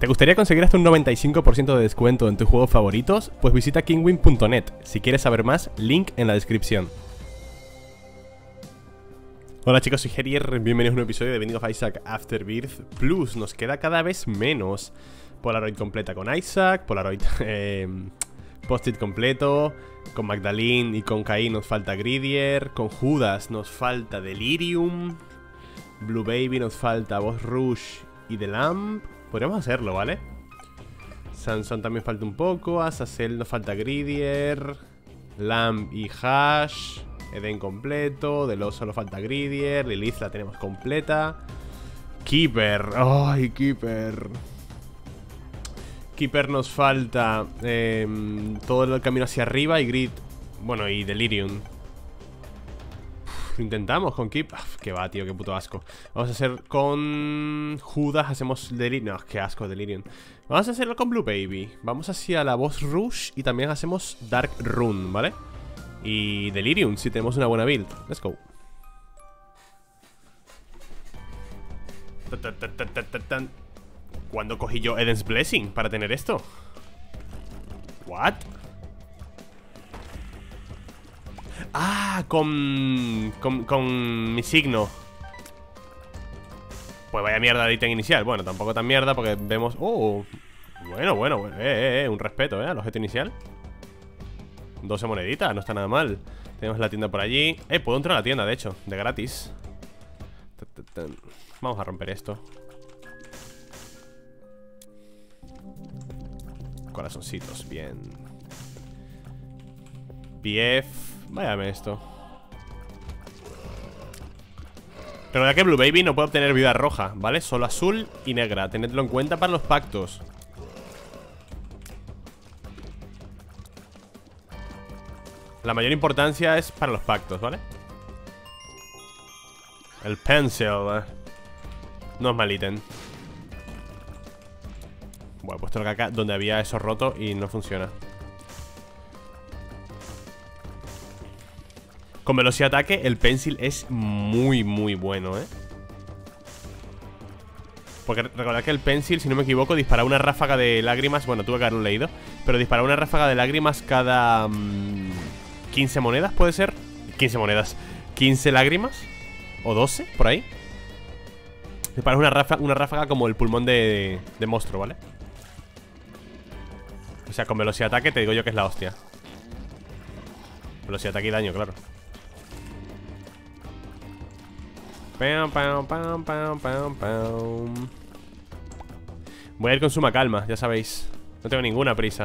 ¿Te gustaría conseguir hasta un 95% de descuento en tus juegos favoritos? Pues visita kinwin.net. Si quieres saber más, link en la descripción. Hola chicos, soy Herier, bienvenidos a un episodio de Binding of Isaac Afterbirth Plus. Nos queda cada vez menos. Polaroid completa con Isaac, Polaroid Post-it completo. Con Magdalene y con Caín nos falta Gridier. Con Judas nos falta Delirium. Blue Baby nos falta Boss Rush y The Lamp. Podríamos hacerlo, ¿vale? Samson también falta un poco. Azazel nos falta Gridier. Lamp y Hash. Eden completo. Del Oso nos falta Gridier. Lilith la tenemos completa. Keeper. ¡Ay, Keeper! Keeper nos falta todo el camino hacia arriba y Grid. Bueno, y Delirium. Intentamos con Keep. Que va, tío, qué puto asco. Vamos a hacer con Judas. Hacemos Delirium. No, qué asco, Delirium. Vamos a hacerlo con Blue Baby. Vamos hacia la Boss Rush. Y también hacemos Dark Rune, ¿vale? Y Delirium, si tenemos una buena build. Let's go. ¿Cuándo cogí yo Eden's Blessing para tener esto? ¿What? Ah, con mi signo. Pues vaya mierda de ítem inicial. Bueno, tampoco tan mierda porque vemos... Oh, bueno, un respeto, al objeto inicial. 12 moneditas, no está nada mal. Tenemos la tienda por allí. Puedo entrar a la tienda, de hecho, de gratis. Vamos a romper esto. Corazoncitos, bien. PF. Váyame esto. Recordad que Blue Baby no puede obtener vida roja, ¿vale? Solo azul y negra. Tenedlo en cuenta para los pactos. La mayor importancia es para los pactos, ¿vale? El pencil no es mal ítem. Bueno, he puesto el caca donde había eso roto y no funciona. Con velocidad de ataque, el pencil es muy bueno, Porque recordad que el pencil, si no me equivoco, dispara una ráfaga de lágrimas. Bueno, tuve que haberlo leído. Pero dispara una ráfaga de lágrimas cada 15 monedas, ¿puede ser? 15 monedas 15 lágrimas. O 12, por ahí. Dispara una ráfaga como el pulmón de monstruo, ¿vale? O sea, con velocidad de ataque te digo yo que es la hostia. Velocidad de ataque y daño, claro. Voy a ir con suma calma, ya sabéis. No tengo ninguna prisa.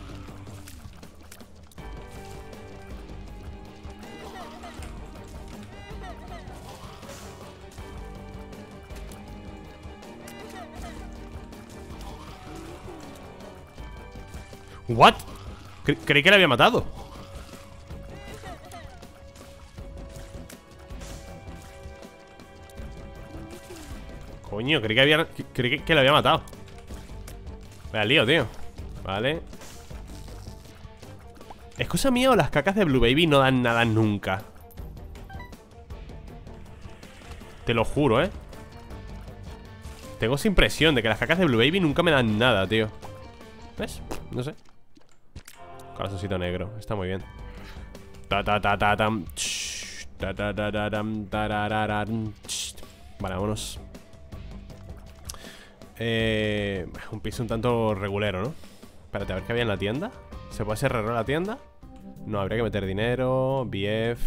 ¿What? Creí que le había matado. Coño, creí que le había matado. Me da lío, tío. Vale. ¿Es cosa mía o las cacas de Blue Baby no dan nada nunca? Te lo juro, Tengo esa impresión de que las cacas de Blue Baby nunca me dan nada, tío. ¿Ves? No sé. Corazoncito negro, está muy bien. Vale, vámonos. Un piso un tanto regulero, ¿no? Espérate, a ver qué había en la tienda. ¿Se puede hacer error en la tienda? No, habría que meter dinero. BF.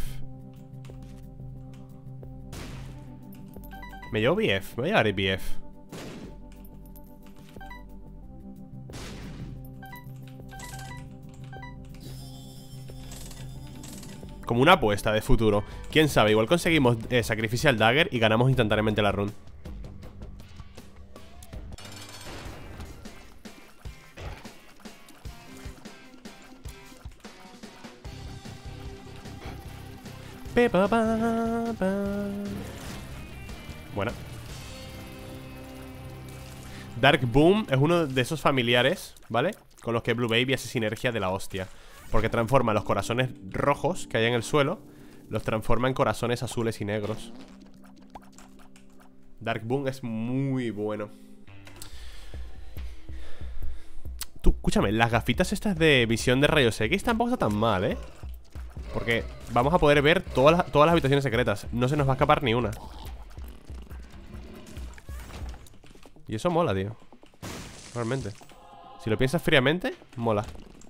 ¿Me llevo BF? Me voy a llevar BF. Como una apuesta de futuro. Quién sabe, igual conseguimos Sacrificial Dagger y ganamos instantáneamente la run. Buena. Dark Boom es uno de esos familiares, ¿vale? Con los que Blue Baby hace sinergia de la hostia. Porque transforma los corazones rojos que hay en el suelo, los transforma en corazones azules y negros. Dark Boom es muy bueno. Escúchame, las gafitas estas de visión de rayos X tampoco está tan mal, ¿eh? Porque vamos a poder ver todas las habitaciones secretas. No se nos va a escapar ni una. Y eso mola, tío. Realmente. Si lo piensas fríamente, mola.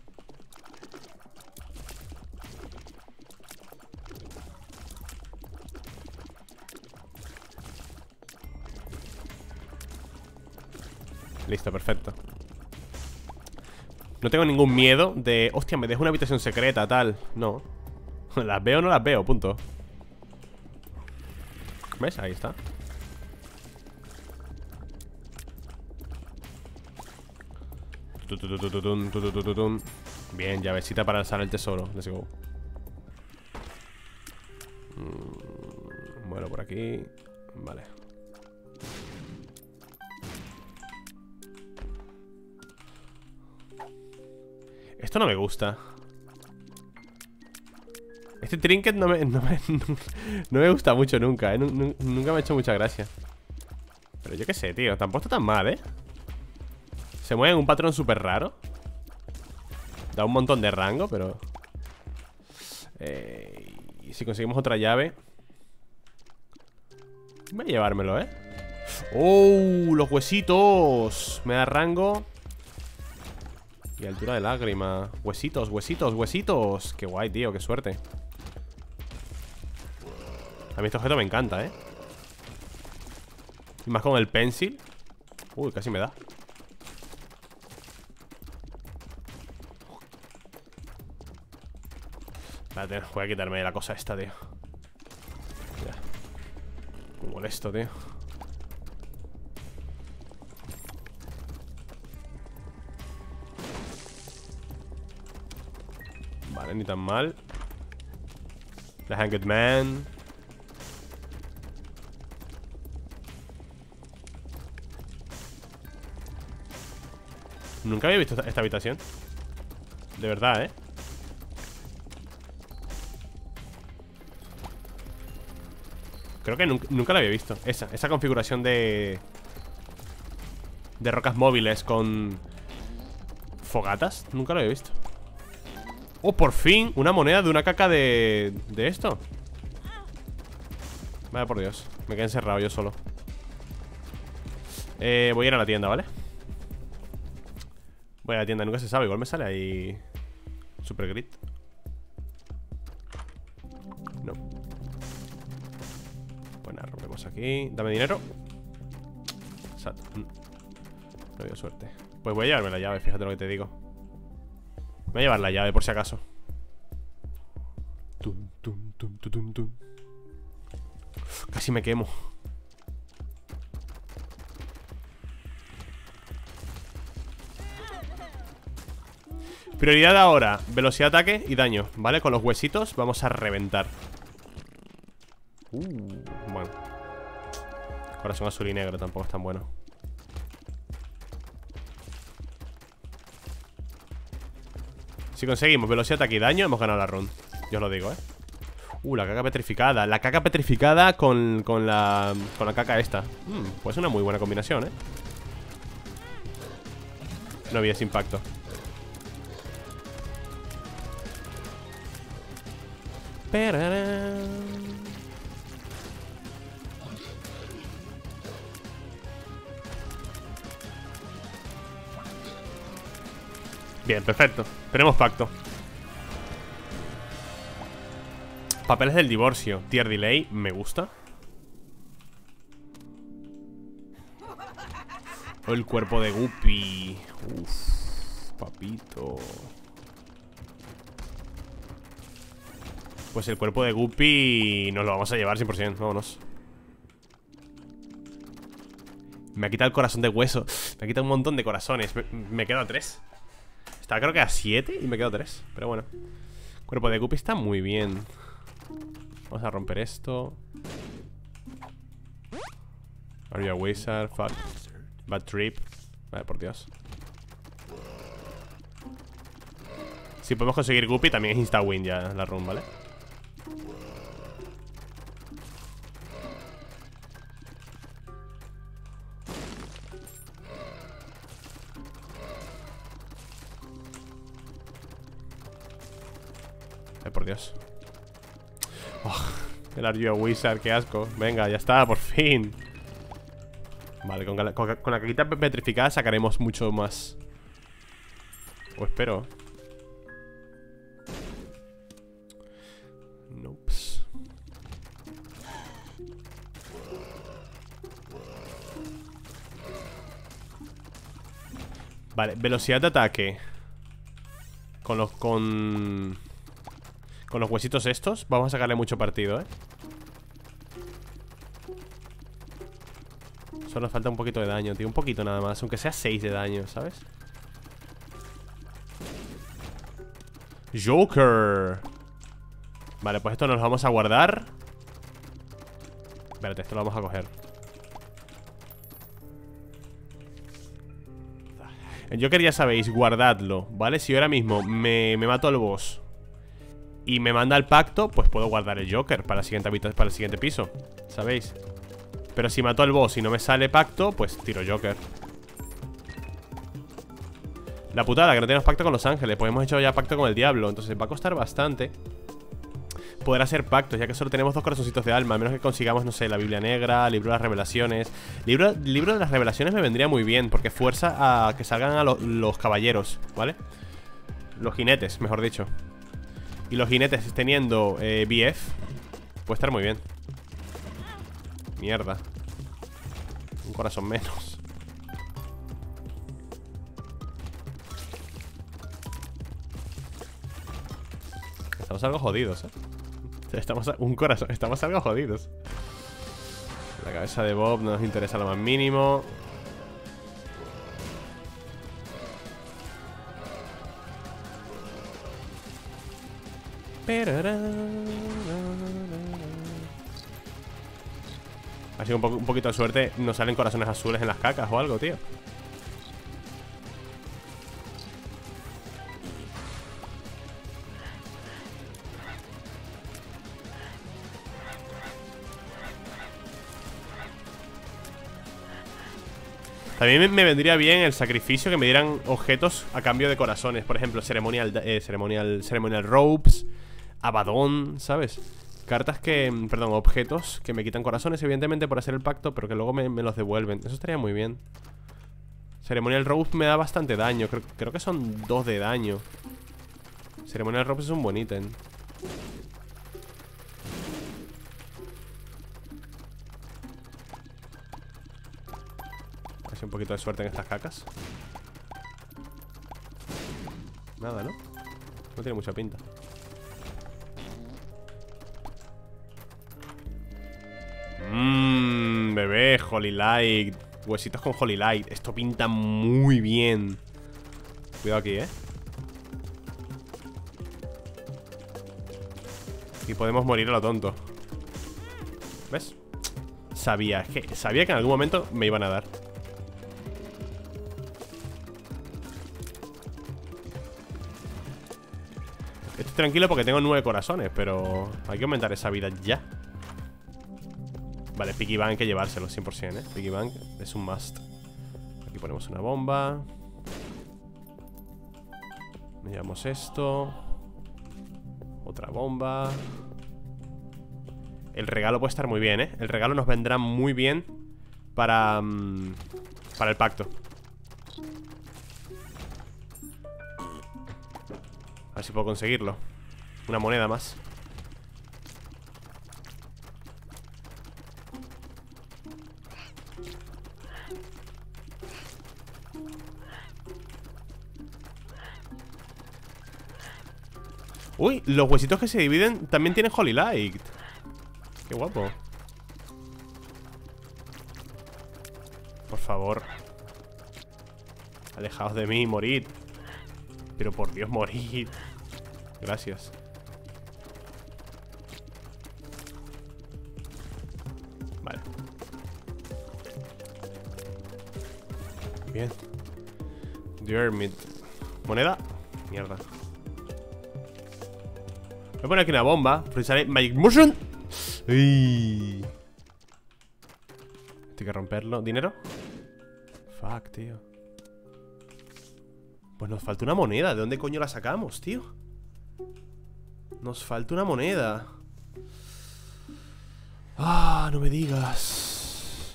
Listo, perfecto. No tengo ningún miedo de... Hostia, me dejo una habitación secreta, tal. No. Las veo o no las veo, punto. ¿Ves? Ahí está. Bien, llavecita para alzar el tesoro. Let's go. Bueno, por aquí. Vale. Esto no me gusta. Este trinket no me gusta mucho nunca, ¿eh? Nunca me ha hecho mucha gracia. Pero yo qué sé, tío. Tampoco está tan mal, ¿eh? Se mueve en un patrón súper raro. Da un montón de rango, pero... y si conseguimos otra llave... Voy a llevármelo, ¿eh? ¡Oh! ¡Los huesitos! Me da rango. Y altura de lágrima. Huesitos, huesitos, huesitos. Qué guay, tío, qué suerte. A mí este objeto me encanta, ¿eh? Y más con el pencil. Uy, casi me da. Espérate, voy a quitarme la cosa esta, tío. Ya. Muy molesto, tío. Vale, ni tan mal. The Hanged Man. Nunca había visto esta habitación. De verdad, ¿eh? Creo que nunca la había visto. Esa configuración de rocas móviles con fogatas. Nunca lo había visto. Oh, por fin, una moneda de una caca de esto. Vaya por Dios, me quedé encerrado yo solo. Voy a ir a la tienda, ¿vale? Voy a la tienda, nunca se sabe. Igual me sale ahí Super Grit. No. Bueno, rompemos aquí. Dame dinero. Exacto. No había suerte. Pues voy a llevarme la llave, fíjate lo que te digo. Voy a llevar la llave por si acaso. Tum, tum, tum, tum, tum, tum. Casi me quemo. Prioridad ahora, velocidad de ataque y daño, ¿vale? Con los huesitos vamos a reventar. Bueno. Corazón azul y negro tampoco es tan bueno. Si conseguimos velocidad, ataque y daño, hemos ganado la run. Yo os lo digo, ¿eh? La caca petrificada. La caca petrificada con la caca esta. Pues una muy buena combinación, ¿eh? No había ese impacto. Bien, perfecto. Tenemos pacto. Papeles del divorcio. Tier delay, me gusta. O el cuerpo de Guppy. Uf, papito. Pues el cuerpo de Guppy nos lo vamos a llevar 100%, vámonos. Me ha quitado el corazón de hueso. Me ha quitado un montón de corazones. Me quedo a 3. Estaba creo que a 7 y me quedo a 3. Pero bueno. El cuerpo de Guppy está muy bien. Vamos a romper esto. Are you a wizard? Fuck. Bad trip. Vale, por Dios. Si podemos conseguir Guppy, también es insta-win ya la run, ¿vale? Ay, por Dios. Oh, el Are You a Wizard, qué asco. Venga, ya está, por fin. Vale, con la caquita petrificada sacaremos mucho más. O espero. Nope. Vale, velocidad de ataque. Con los huesitos estos vamos a sacarle mucho partido, ¿eh? Solo nos falta un poquito de daño, tío. Un poquito nada más, aunque sea 6 de daño, ¿sabes? Joker. Vale, pues esto nos lo vamos a guardar. Espérate, esto lo vamos a coger. El Joker ya sabéis, guardadlo, ¿vale? Si yo ahora mismo me mato al boss y me manda al pacto, pues puedo guardar el Joker para el siguiente piso, ¿sabéis? Pero si mato al boss y no me sale pacto, pues tiro Joker. La putada, que no tenemos pacto con los ángeles, pues hemos hecho ya pacto con el diablo. Entonces va a costar bastante poder hacer pactos, ya que solo tenemos 2 corazoncitos de alma. A menos que consigamos, no sé, la Biblia Negra, libro de las revelaciones. Libro de las revelaciones me vendría muy bien, porque fuerza a que salgan a los caballeros, ¿vale? Los jinetes, mejor dicho. Y los jinetes teniendo BF puede estar muy bien. Mierda. Un corazón menos. Estamos algo jodidos, ¿eh? Estamos algo jodidos. La cabeza de Bob no nos interesa lo más mínimo. Ha sido un poquito de suerte. Nos salen corazones azules en las cacas o algo, tío. También me vendría bien el sacrificio, que me dieran objetos a cambio de corazones. Por ejemplo, ceremonial ropes, Abaddon, ¿sabes? Cartas que, perdón, objetos que me quitan corazones, evidentemente, por hacer el pacto, pero que luego me los devuelven. Eso estaría muy bien. Ceremonial ropes me da bastante daño. Creo que son 2 de daño. Ceremonial ropes es un buen ítem. Un poquito de suerte en estas cacas. Nada, ¿no? No tiene mucha pinta. Bebé, Holy Light. Huesitos con Holy Light. Esto pinta muy bien. Cuidado aquí, ¿eh? Y podemos morir a lo tonto. ¿Ves? Sabía que en algún momento me iban a dar. Estoy tranquilo porque tengo 9 corazones, pero hay que aumentar esa vida ya. Vale, Piggy Bank hay que llevárselo 100%, ¿eh? Piggy Bank es un must. Aquí ponemos una bomba. Me llevamos esto. Otra bomba. El regalo puede estar muy bien, ¿eh? El regalo nos vendrá muy bien para el pacto. A ver si puedo conseguirlo. Una moneda más. Uy, los huesitos que se dividen también tienen Holy Light. Qué guapo. Por favor. Alejaos de mí, morid. Pero por Dios, morid. Gracias. Vale. Bien. The Hermit. ¿Moneda? Mierda. Voy a poner aquí una bomba. Sale Magic Motion. Uy. Tengo que romperlo. ¿Dinero? Fuck, tío. Pues nos falta una moneda. ¿De dónde coño la sacamos, tío? Nos falta una moneda. Ah, no me digas.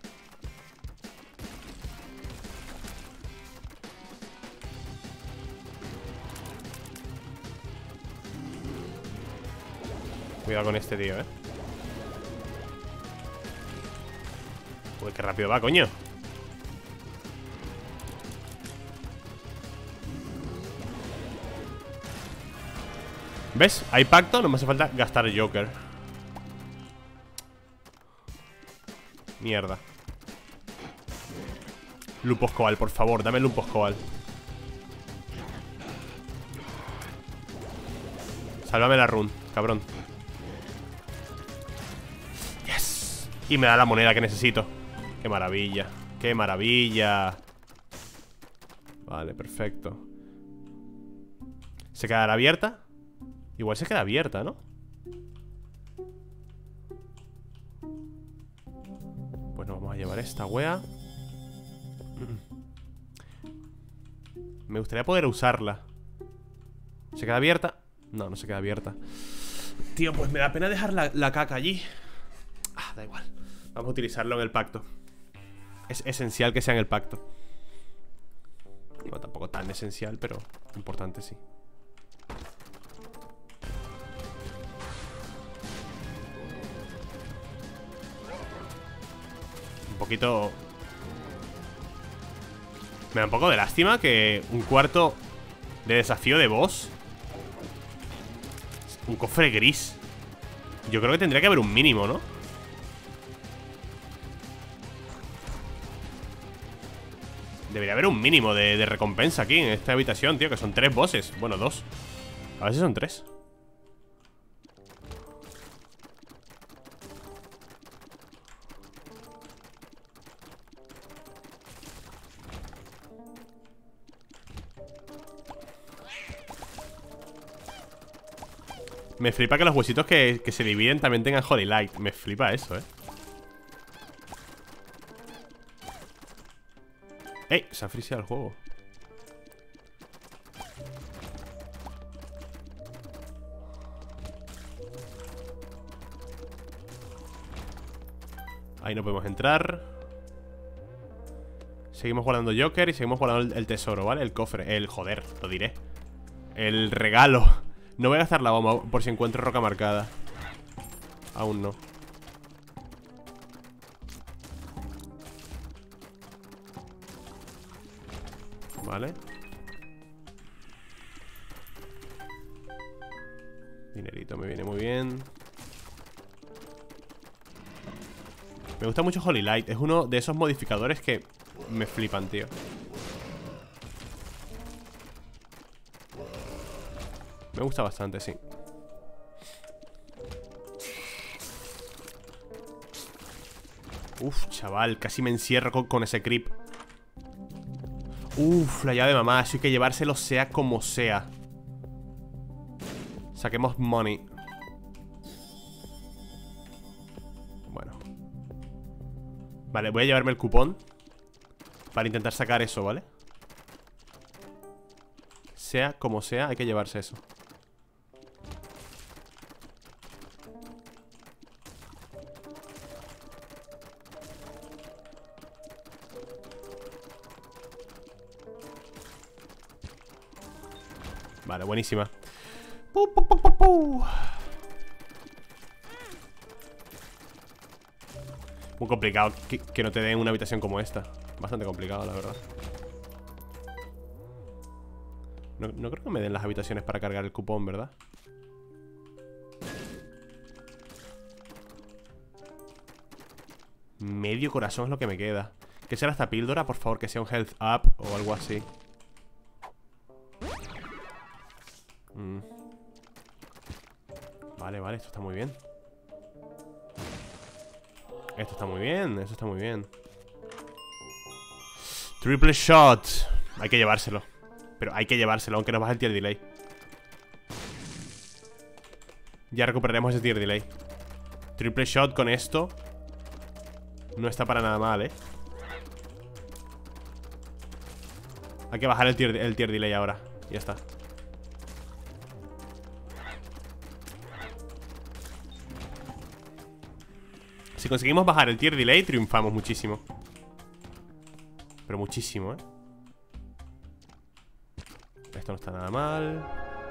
Cuidado con este tío, Uy, qué rápido va, coño. ¿Ves? Hay pacto, no me hace falta gastar Joker. Mierda. Lupus Coal, por favor, dame Lupus Coal. Sálvame la run, cabrón. Yes. Y me da la moneda que necesito. Qué maravilla, qué maravilla. Vale, perfecto. ¿Se quedará abierta? Igual se queda abierta, ¿no? Pues nos vamos a llevar esta wea. Me gustaría poder usarla. ¿Se queda abierta? No, no se queda abierta. Tío, pues me da pena dejar la caca allí. Ah, da igual. Vamos a utilizarlo en el pacto. Es esencial que sea en el pacto. No, tampoco tan esencial, pero importante sí. Un poquito... Me da un poco de lástima que un cuarto de desafío de boss. Un cofre gris. Yo creo que tendría que haber un mínimo, ¿no? Debería haber un mínimo de recompensa aquí en esta habitación, tío. Que son 3 bosses. Bueno, 2. A ver si son 3. Me flipa que los huesitos que se dividen también tengan Holy Light. Me flipa eso, ¡Ey! Se ha friseado el juego. Ahí no podemos entrar. Seguimos guardando Joker y seguimos guardando el tesoro, ¿vale? El cofre, joder, lo diré. El regalo. No voy a gastar la bomba por si encuentro roca marcada. Aún no. Vale. Dinerito me viene muy bien. Me gusta mucho Holy Light. Es uno de esos modificadores que me flipan, tío. Me gusta bastante, sí. Uf, chaval, casi me encierro con ese creep. Uf, la llave de mamá. Eso hay que llevárselo sea como sea. Saquemos money. Bueno. Vale, voy a llevarme el cupón para intentar sacar eso, ¿vale? Sea como sea, hay que llevarse eso. Vale, buenísima. Muy complicado que no te den una habitación como esta. Bastante complicado, la verdad. No creo que me den las habitaciones para cargar el cupón, ¿verdad? Medio corazón es lo que me queda. ¿Qué será esta píldora? Por favor, que sea un health up o algo así. Vale, vale, esto está muy bien. Esto está muy bien, eso está muy bien. Triple shot. Hay que llevárselo. Pero hay que llevárselo, aunque nos baje el tier delay. Ya recuperaremos ese tier delay. Triple shot con esto no está para nada mal, Hay que bajar el tier delay ahora. Ya está. Si conseguimos bajar el tier delay, triunfamos muchísimo. Pero muchísimo, Esto no está nada mal.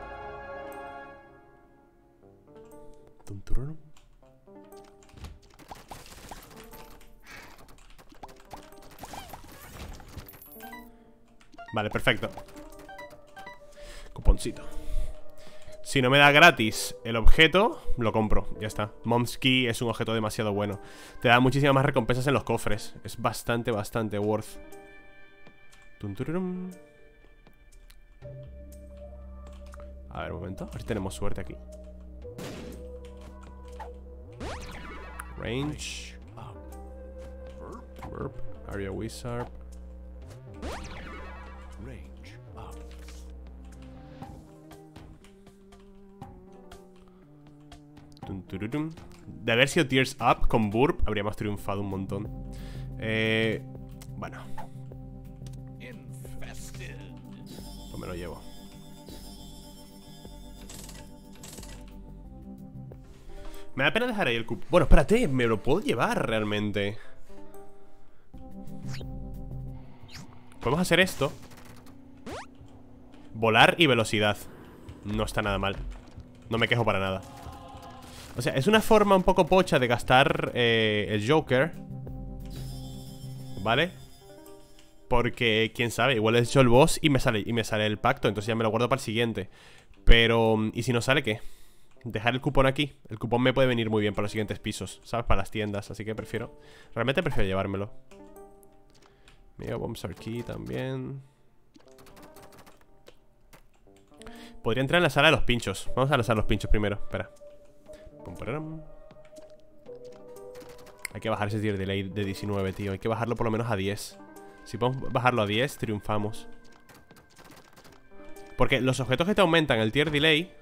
Vale, perfecto. Cuponcito. Si no me da gratis el objeto, lo compro, ya está. Mom's Key es un objeto demasiado bueno. Te da muchísimas más recompensas en los cofres. Es bastante, bastante worth. A ver, un momento. A ver si tenemos suerte aquí. Range. Burp. Area Wizard. De haber sido Tears Up con Burp, habríamos triunfado un montón. Bueno. Pues me lo llevo. Me da pena dejar ahí el cupo. Bueno, espérate, me lo puedo llevar realmente. Podemos hacer esto. Volar y velocidad. No está nada mal. No me quejo para nada. O sea, es una forma un poco pocha de gastar el Joker, ¿vale? Porque, quién sabe, igual he hecho el boss y me sale el pacto. Entonces ya me lo guardo para el siguiente. Pero, ¿y si no sale qué? Dejar el cupón aquí. El cupón me puede venir muy bien para los siguientes pisos, ¿sabes? Para las tiendas, así que realmente prefiero llevármelo. Mega Bombs Key también. Podría entrar en la sala de los pinchos. Vamos a la sala de los pinchos primero, espera. Hay que bajar ese tier delay de 19, tío. Hay que bajarlo por lo menos a 10. Si podemos bajarlo a 10, triunfamos. Porque los objetos que te aumentan el tier delay.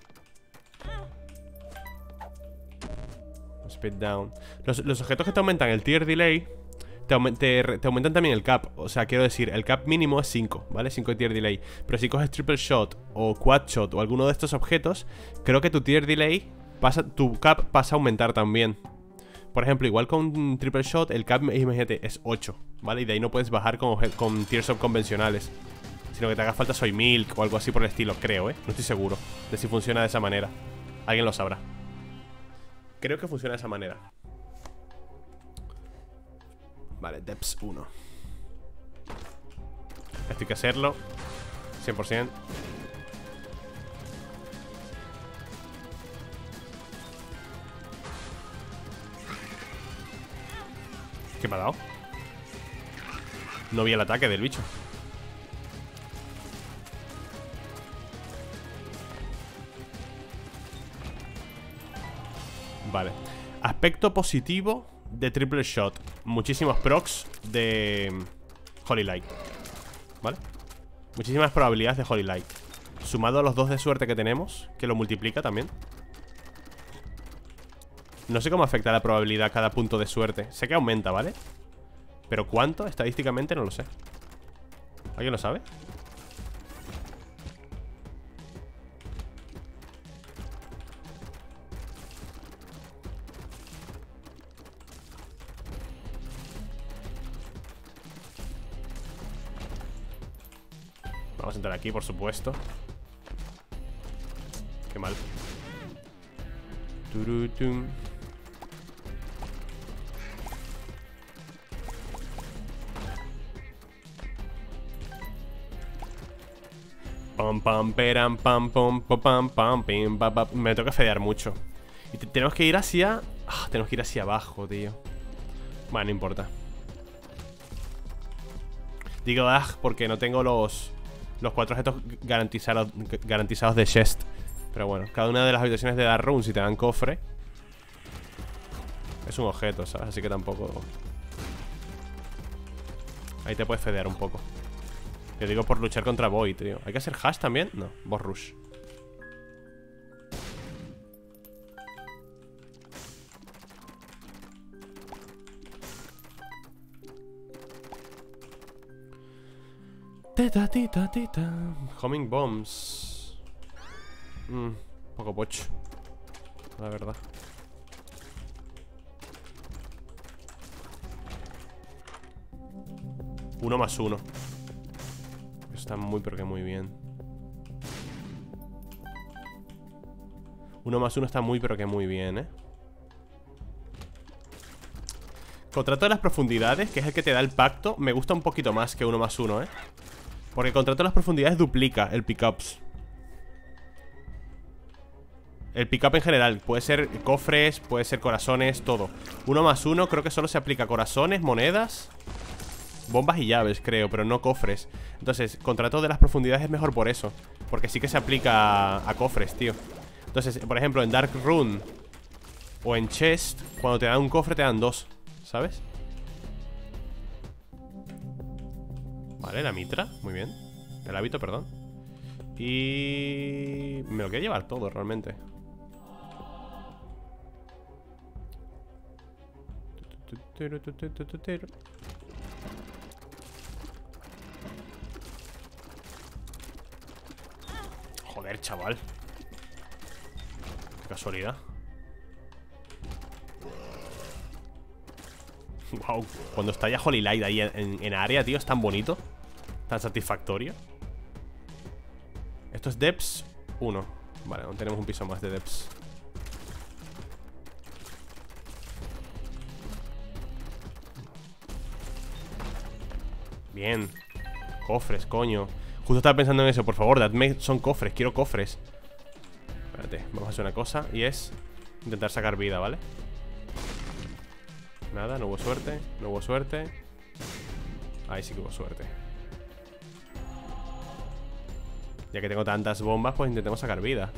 Speed down. Los objetos que te aumentan el tier delay te aumentan también el cap. O sea, quiero decir, el cap mínimo es 5, ¿vale? 5 de tier delay. Pero si coges triple shot o quad shot o alguno de estos objetos, creo que tu tier delay tu cap pasa a aumentar también. Por ejemplo, igual con triple shot, el cap, imagínate, es 8, ¿vale? Y de ahí no puedes bajar con tier shot convencionales, sino que te haga falta Soy Milk o algo así por el estilo, creo, No estoy seguro de si funciona de esa manera. Alguien lo sabrá. Creo que funciona de esa manera. Vale, Depths 1. Esto hay que hacerlo 100%. ¿Qué me ha dado? No vi el ataque del bicho. Vale. Aspecto positivo de triple shot. Muchísimos procs de Holy Light, ¿vale? Muchísimas probabilidades de Holy Light, sumado a los 2 de suerte que tenemos, que lo multiplica también. No sé cómo afecta la probabilidad cada punto de suerte. Sé que aumenta, ¿vale? Pero ¿cuánto? Estadísticamente no lo sé. ¿Alguien lo sabe? Vamos a entrar aquí, por supuesto. Qué mal. Turutum. Pam pam peram pam pam pam pam pim pam pam. Me toca fedear mucho. Y tenemos que ir hacia... tenemos que ir hacia abajo, tío. Bueno, no importa. Digo porque no tengo los 4 objetos garantizados de chest. Pero bueno, cada una de las habitaciones de Dark Room, si te dan cofre, es un objeto, ¿sabes? Así que tampoco... Ahí te puedes fedear un poco. Te digo por luchar contra Void, tío. ¿Hay que hacer hash también? No, boss rush. Teta, teta, teta. Homing bombs. Poco pocho, la verdad. 1 más 1. Está muy, pero que muy bien. 1 más 1 está muy, pero que muy bien, ¿eh? Contrato de las profundidades, que es el que te da el pacto, me gusta un poquito más que 1 más 1, ¿eh? Porque contrato de las profundidades duplica el pickups. El pickup en general, puede ser cofres, puede ser corazones, todo. 1 más 1 creo que solo se aplica a corazones, monedas, bombas y llaves, creo, pero no cofres. Entonces, contrato de las profundidades es mejor por eso, porque sí que se aplica a cofres, tío. Entonces, por ejemplo, en Dark Rune o en Chest, cuando te dan un cofre te dan 2, ¿sabes? Vale, la mitra, muy bien. El hábito, perdón. Y... me lo quiero llevar todo, realmente. Joder, chaval. Qué casualidad. Wow, cuando está ya Holy Light ahí en área, tío, es tan bonito, tan satisfactorio. Esto es Depths 1. Vale, aún tenemos un piso más de Depths. Bien. Cofres, coño. Justo estaba pensando en eso, por favor, dadme, son cofres, quiero cofres. Espérate, vamos a hacer una cosa y es intentar sacar vida, ¿vale? Nada, no hubo suerte, no hubo suerte. Ahí sí que hubo suerte. Ya que tengo tantas bombas, pues intentemos sacar vida.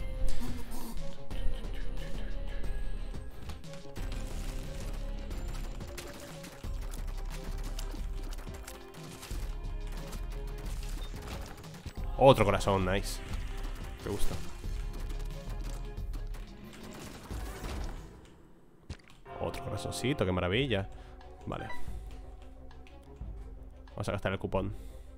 Otro corazón, nice. Me gusta. Otro corazoncito, qué maravilla. Vale. Vamos a gastar el cupón.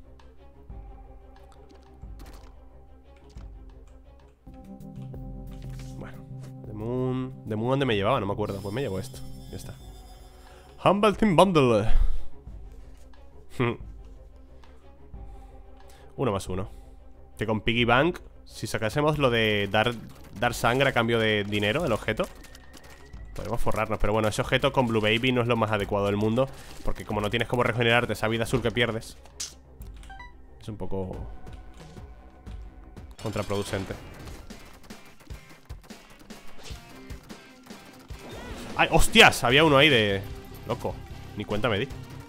Bueno, The Moon. ¿The Moon dónde me llevaba? No me acuerdo. Pues me llevo esto. Ya está. Humble Team Bundle. 1 más 1. Que con Piggy Bank, si sacásemos lo de dar sangre a cambio de dinero, el objeto, podemos forrarnos. Pero bueno, ese objeto con Blue Baby no es lo más adecuado del mundo, porque como no tienes cómo regenerarte esa vida azul que pierdes, es un poco contraproducente. ¡Ay, hostias! Había uno ahí de... loco, ni cuenta me di.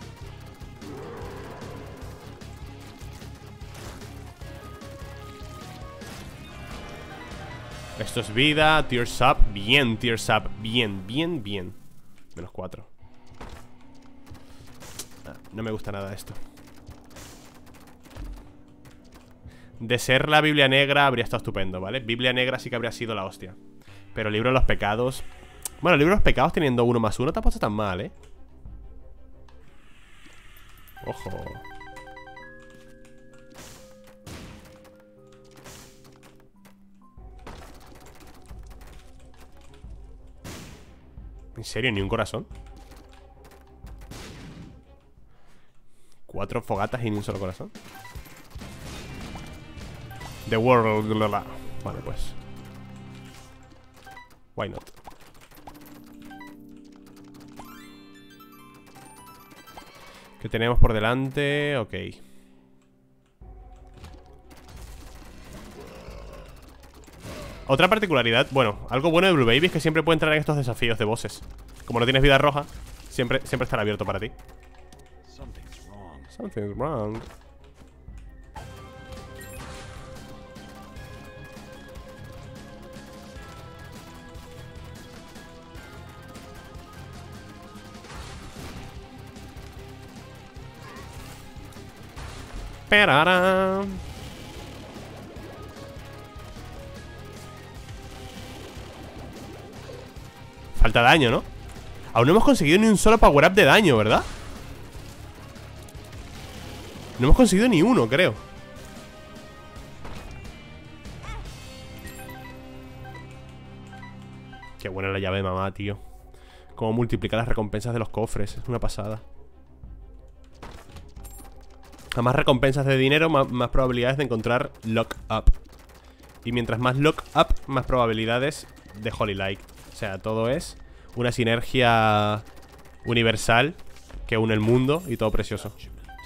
Esto es vida, Tears Up. Bien, Tears Up, bien, bien, bien. Menos 4. No me gusta nada esto. De ser la Biblia Negra habría estado estupendo, ¿vale? Biblia Negra sí que habría sido la hostia. Pero Libro de los Pecados... bueno, el Libro de los Pecados teniendo 1 más 1 tampoco está tan mal, ¿eh? Ojo. ¿En serio? ¿Ni un corazón? 4 fogatas y ni un solo corazón. The World. Vale, pues. Why not? ¿Qué tenemos por delante? Ok. Otra particularidad, bueno, algo bueno de Blue Baby es que siempre puede entrar en estos desafíos de bosses. Como no tienes vida roja, siempre estará abierto para ti. Something's wrong. Perara. Falta daño, ¿no? Aún no hemos conseguido ni un solo power up de daño, ¿verdad? No hemos conseguido ni uno, creo. Qué buena la llave de mamá, tío. Cómo multiplica las recompensas de los cofres. Es una pasada. A más recompensas de dinero, más probabilidades de encontrar Lock Up. Y mientras más Lock Up, más probabilidades de Holy Light. O sea, todo es una sinergia universal que une el mundo y todo precioso.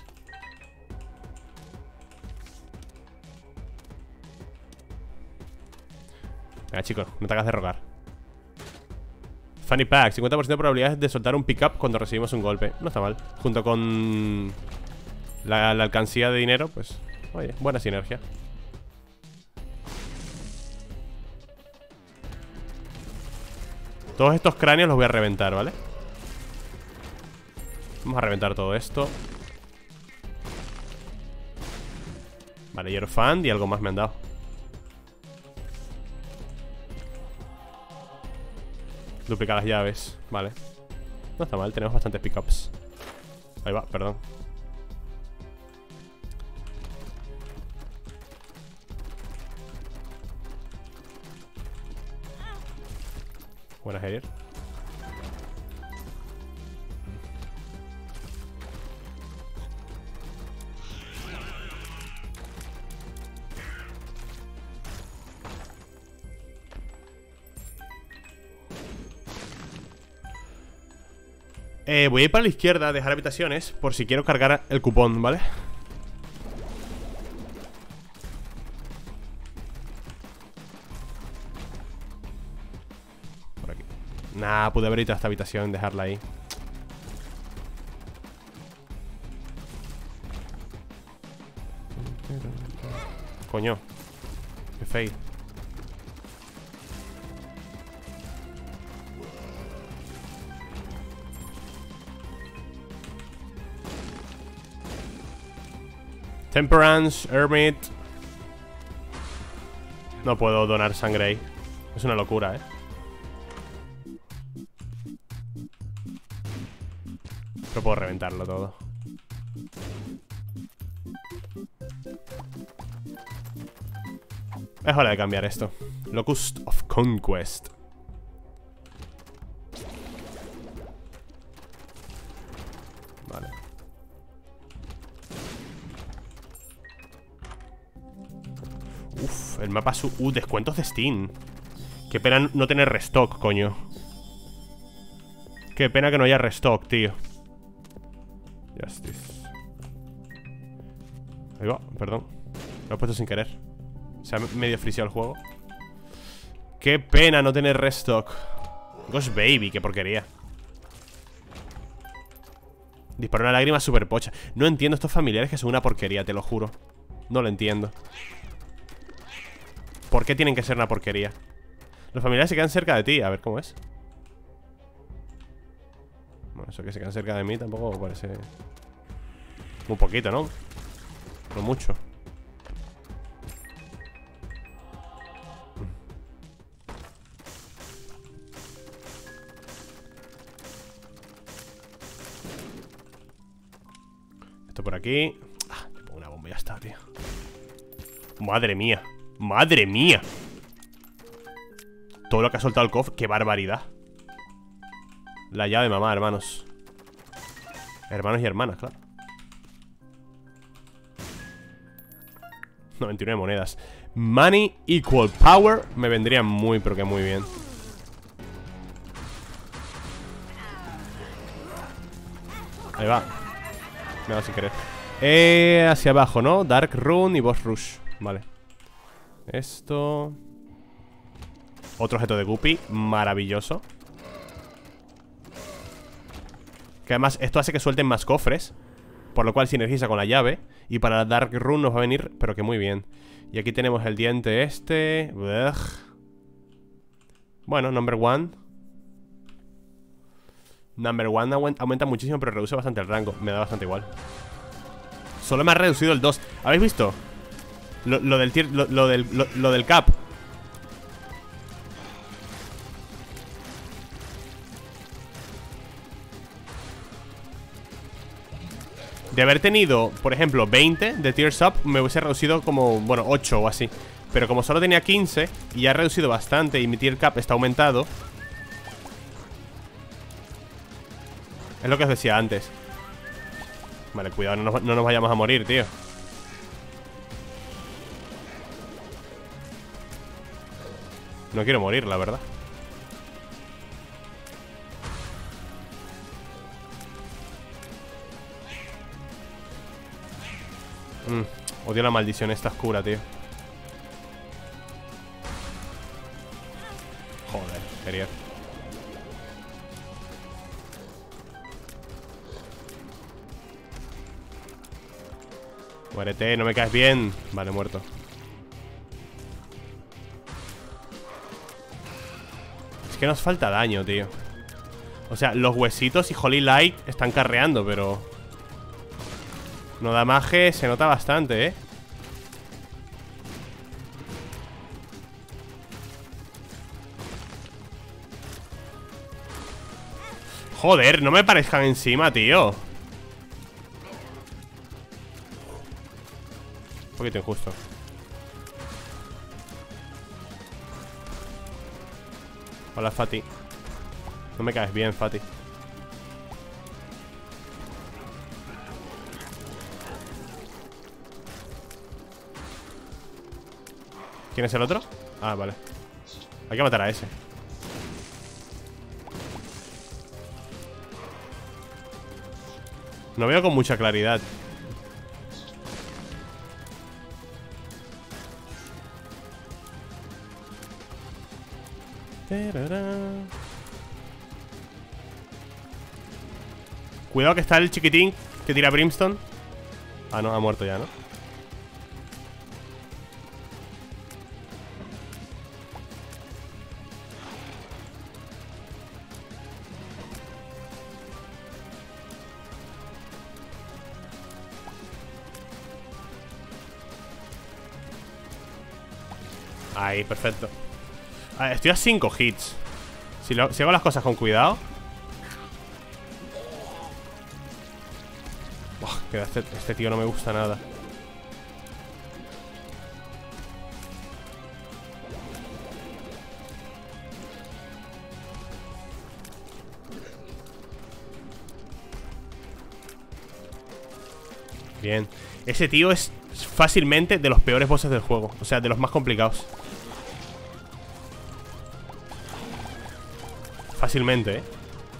Venga, chicos, no te hagas de rogar. Funny Pack, 50% de probabilidades de soltar un pick-up cuando recibimos un golpe. No está mal. Junto con la alcancía de dinero, pues, oye, buena sinergia. Todos estos cráneos los voy a reventar, ¿vale? Vamos a reventar todo esto. Vale, Hierophant y algo más me han dado. Duplicar las llaves, vale. No está mal, tenemos bastantes pickups. Ahí va, perdón. Buenas, Herier. Voy a ir para la izquierda, dejar habitaciones, por si quiero cargar el cupón, ¿vale? Por aquí. Nah, pude abrir toda esta habitación, dejarla ahí. Coño. Qué fail. Temperance, Hermit. No puedo donar sangre ahí. Es una locura, pero puedo reventarlo todo. Es hora de cambiar esto. Locust of Conquest. Vale. Uf, el mapa descuentos de Steam. Qué pena no tener restock, coño. Qué pena que no haya restock, tío. Justice. Ahí va, perdón. Lo he puesto sin querer. Se ha medio friseado el juego. Qué pena no tener restock. Ghost Baby, qué porquería. Disparó una lágrima super pocha. No entiendo estos familiares que son una porquería, te lo juro. No lo entiendo. ¿Por qué tienen que ser una porquería? Los familiares se quedan cerca de ti. A ver cómo es. Bueno, eso que se quedan cerca de mí tampoco parece... Un poquito, ¿no? No mucho. Esto por aquí. Ah, le pongo una bomba y ya está, tío. Madre mía. ¡Madre mía! Todo lo que ha soltado el cofre. ¡Qué barbaridad! La llave de mamá, hermanos. Hermanos y hermanas, claro. 99 monedas. Money equal power. Me vendría muy, pero que muy bien. Ahí va. Me da sin querer. Hacia abajo, ¿no? Dark Rune y Boss Rush. Vale. Esto. Otro objeto de Guppy. Maravilloso. Que además esto hace que suelten más cofres, por lo cual sinergiza con la llave. Y para Dark Rune nos va a venir, pero que muy bien. Y aquí tenemos el diente este. Ugh. Bueno, number one. Number one aumenta muchísimo, pero reduce bastante el rango. Me da bastante igual. Solo me ha reducido el 2. ¿Habéis visto? Lo del cap. De haber tenido, por ejemplo, 20 de Tears Up, me hubiese reducido como, bueno, 8 o así. Pero como solo tenía 15 y ya ha reducido bastante y mi Tear Cap está aumentado, es lo que os decía antes. Vale, cuidado, no nos vayamos a morir, tío. No quiero morir, la verdad. Odio la maldición esta oscura, tío. Joder, quería. Muérete, no me caes bien. Vale, muerto. Es que nos falta daño, tío. O sea, los huesitos y Holy Light están carreando, pero no damaje se nota bastante, ¿eh? Joder, no me parezcan encima, tío. Un poquito injusto. Hola, Fati. No me caes bien, Fati. ¿Quién es el otro? Ah, vale. Hay que matar a ese. No veo con mucha claridad. Cuidado que está el chiquitín que tira Brimstone. Ah, no, ha muerto ya, ¿no? Ahí, perfecto. Estoy a 5 hits. Si hago las cosas con cuidado. Que este tío no me gusta nada. Bien. Ese tío es fácilmente de los peores bosses del juego. O sea, de los más complicados. Fácilmente, ¿eh?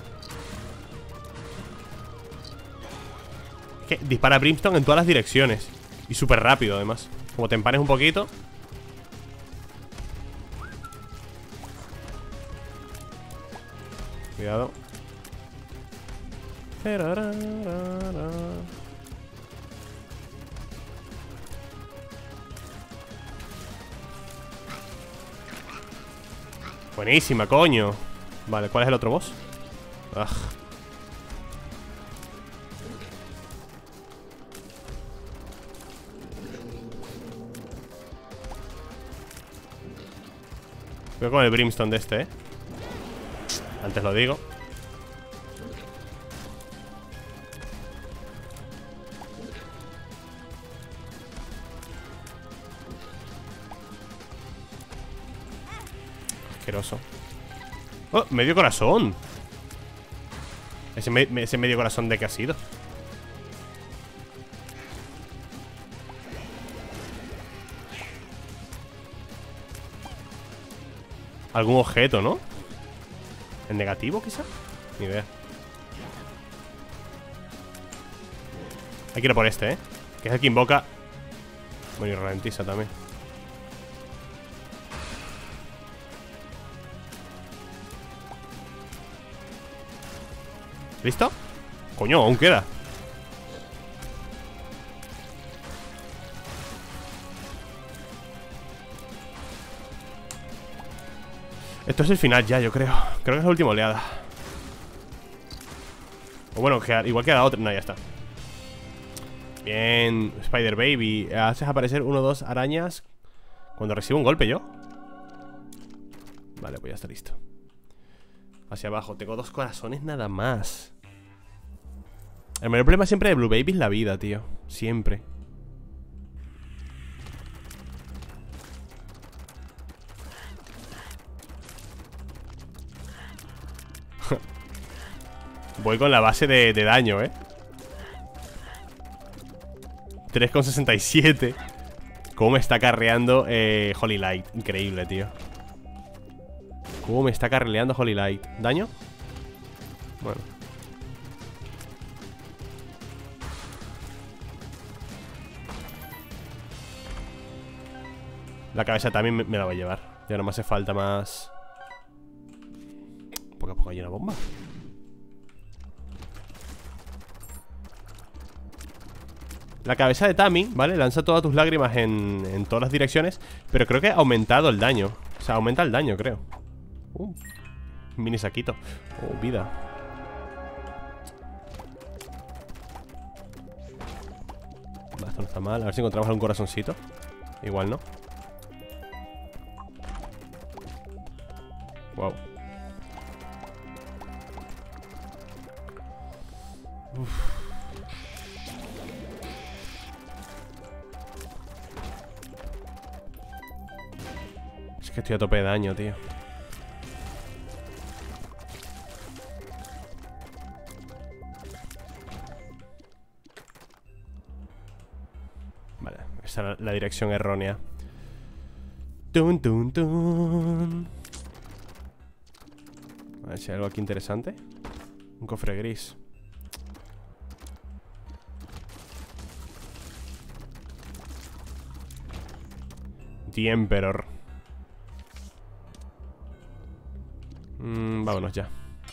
Que dispara Brimstone en todas las direcciones. Y súper rápido, además. Como te empanes un poquito. Cuidado. Buenísima, coño. Vale, ¿cuál es el otro boss? Ugh. Voy con el Brimstone de este, ¿eh? Antes lo digo. Asqueroso. ¡Oh! ¡Medio corazón! Ese medio corazón de qué ha sido. Algún objeto, ¿no? ¿En negativo, quizá? Ni idea. Hay que ir a por este, ¿eh? Que es el que invoca. Bueno, y ralentiza también. ¿Listo? Coño, aún queda. Esto es el final ya, yo creo. Creo que es la última oleada. O bueno, igual queda otra. No, ya está. Bien, Spider Baby. Haces aparecer 1 o 2 arañas cuando recibo un golpe yo. Vale, pues ya está listo. Hacia abajo, tengo 2 corazones nada más. El mayor problema siempre de Blue Baby es la vida, tío. Siempre. Voy con la base de daño, 3,67. Cómo me está carreando Holy Light. Increíble, tío. Cómo me está carreando Holy Light. ¿Daño? Bueno. La cabeza también me la va a llevar. Ya no me hace falta más. Poco a poco hay una bomba. La cabeza de Tammy, ¿vale? Lanza todas tus lágrimas en todas las direcciones. Pero creo que ha aumentado el daño. O sea, aumenta el daño, creo. Mini saquito. Oh, vida. Esto no está mal. A ver si encontramos algún corazoncito. Igual no. Wow. Uf. Es que estoy a tope de daño, tío. Vale, esa es la dirección errónea. Tun, tun, tun. A ver si hay algo aquí interesante. Un cofre gris. The Emperor. Vámonos ya.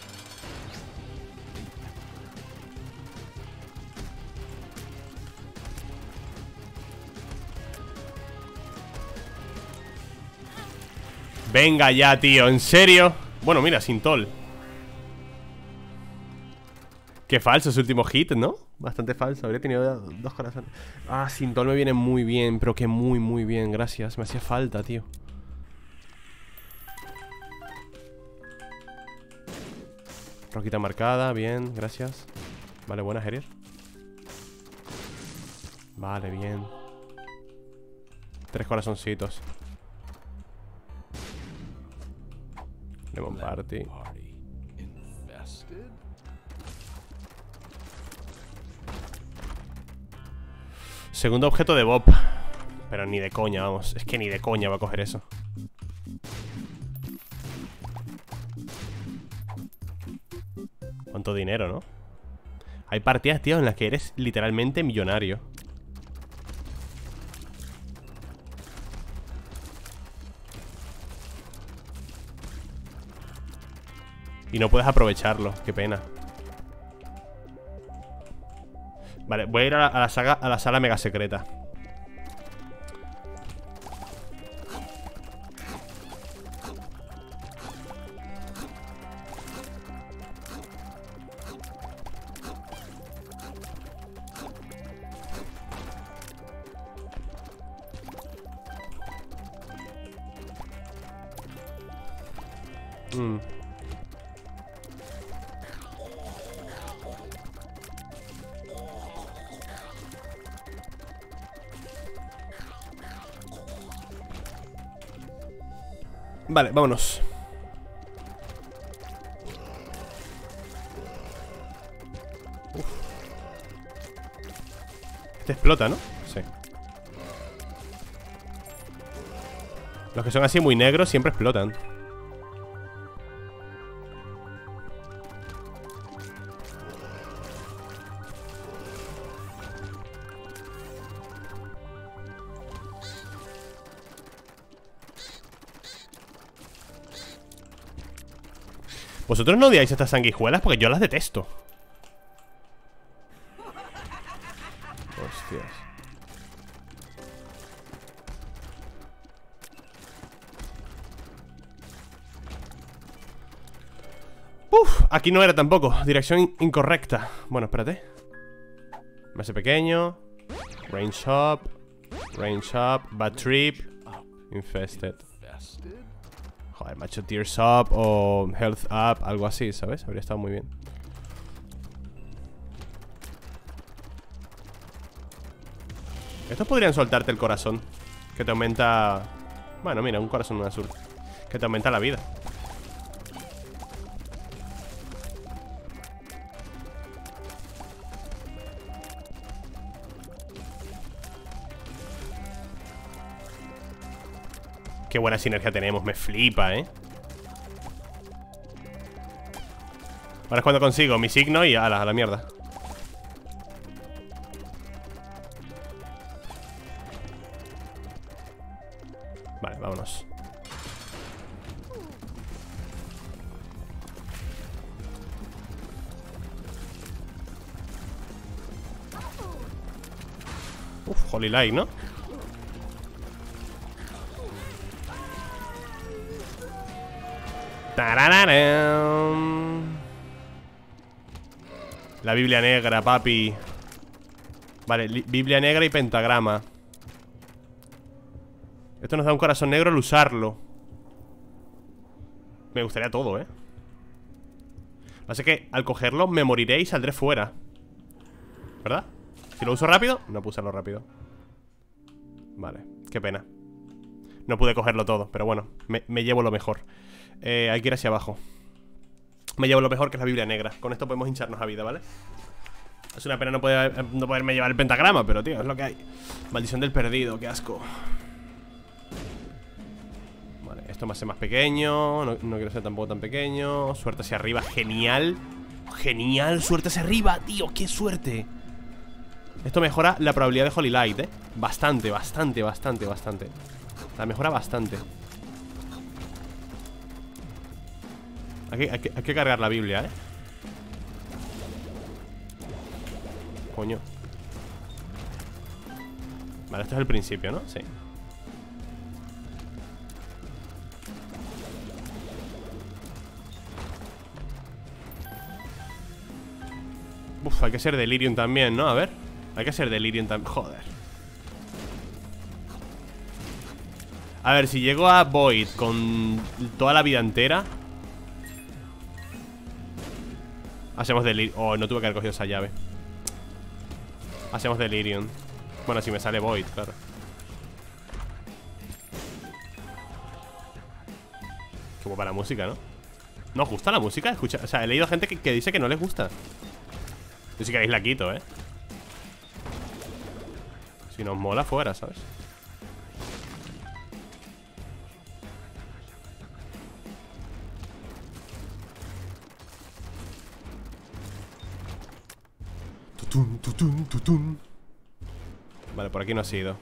Venga ya, tío, ¿en serio? Bueno, mira, sin tol. Qué falso ese último hit, ¿no? Bastante falso, habría tenido 2 corazones. Ah, sin tol me viene muy bien. Pero que muy, muy bien, gracias. Me hacía falta, tío. Roquita marcada, bien, gracias. Vale, buena, Herier. Vale, bien. 3 corazoncitos. Lemon Party. Segundo objeto de Bob. Pero ni de coña, vamos. Es que ni de coña va a coger eso. Cuánto dinero, ¿no? Hay partidas, tío, en las que eres literalmente millonario. Y no puedes aprovecharlo, qué pena. Vale, voy a ir a la sala mega secreta. Vale, vámonos. Uf. Este explota, ¿no? Sí. Los que son así muy negros siempre explotan. Vosotros no odiáis estas sanguijuelas porque yo las detesto. Hostias. Uf, aquí no era tampoco. Dirección incorrecta. Bueno, espérate. Me hace pequeño. Range up. Range up. Bad trip. Infested. Joder, macho, Tears Up o Health Up, algo así, ¿sabes? Habría estado muy bien. Estos podrían soltarte el corazón, que te aumenta... Bueno, mira, un corazón azul, que te aumenta la vida. Qué buena sinergia tenemos, me flipa, Ahora es cuando consigo mi signo y a la mierda. Vale, vámonos. Uf, Holy Light, ¿no? ¡Tarararán! La Biblia negra, papi. Vale, Biblia negra y pentagrama. Esto nos da un corazón negro al usarlo. Me gustaría todo, Así que al cogerlo me moriré y saldré fuera. ¿Verdad? Si lo uso rápido, no puedo usarlo rápido. Vale, qué pena. No pude cogerlo todo, pero bueno, me llevo lo mejor. Hay que ir hacia abajo. Me llevo lo mejor, que es la Biblia negra. Con esto podemos hincharnos a vida, ¿vale? Es una pena no poderme llevar el pentagrama, pero tío, es lo que hay. Maldición del perdido, qué asco. Vale, esto me hace más pequeño. No quiero ser tampoco tan pequeño. Suerte hacia arriba, genial. Genial, suerte hacia arriba, tío, qué suerte. Esto mejora la probabilidad de Holy Light, Bastante, bastante, bastante, bastante. La mejora bastante. Hay que cargar la Biblia, Coño. Vale, esto es el principio, ¿no? Sí. Uf, hay que ser Delirium también, ¿no? A ver. Hay que ser Delirium también. Joder. A ver, si llego a Void con toda la vida entera. Hacemos Delirium. Oh, no tuve que haber cogido esa llave. Hacemos Delirium. Bueno, si me sale Void, claro. Como para música, ¿no? ¿No os gusta la música? Escucha, o sea, he leído gente que dice que no les gusta. Yo si queréis la quito, Si nos mola fuera, ¿sabes? Tutun, tutun, tutun. Vale, por aquí no ha sido.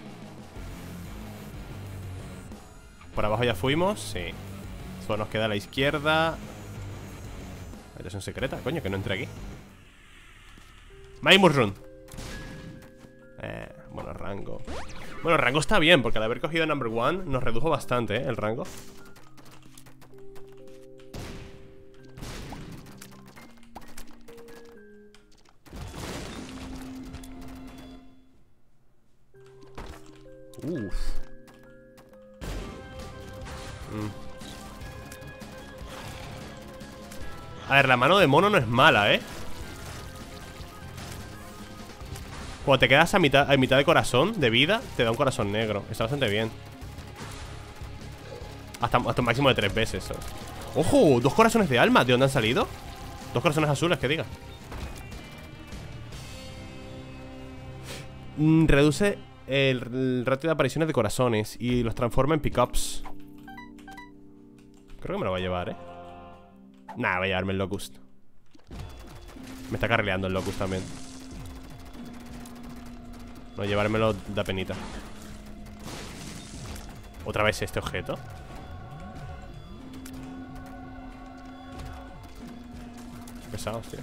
Por abajo ya fuimos, sí. Solo nos queda a la izquierda. Habitación secreta, coño, que no entre aquí. Maimus Run. Bueno, rango. Bueno, el rango está bien, porque al haber cogido number one nos redujo bastante, el rango. Uff. A ver, la mano de mono no es mala, Cuando te quedas a mitad de corazón, de vida, te da un corazón negro. Está bastante bien. Hasta un máximo de 3 veces, ¿sabes? ¡Ojo! 2 corazones de alma. ¿De dónde han salido? 2 corazones azules, que diga. Reduce el ratio de apariciones de corazones y los transforma en pickups. Creo que me lo va a llevar, Nah, voy a llevarme el Locust. Me está carrileando el Locust también. No, llevármelo da penita. Otra vez este objeto. Pesados, tío.